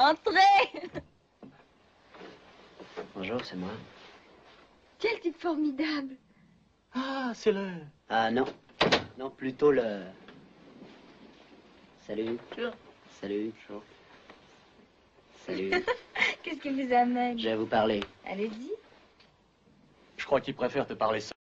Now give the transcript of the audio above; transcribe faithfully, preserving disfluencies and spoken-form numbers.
Entrez. Bonjour, c'est moi. Quel type formidable. Ah, c'est le... Ah, non. Non, plutôt le... Salut. Sure. Salut. Sure. Salut. Qu'est-ce qui vous amène? Je vais vous parler. Allez-y. Je crois qu'il préfère te parler seul.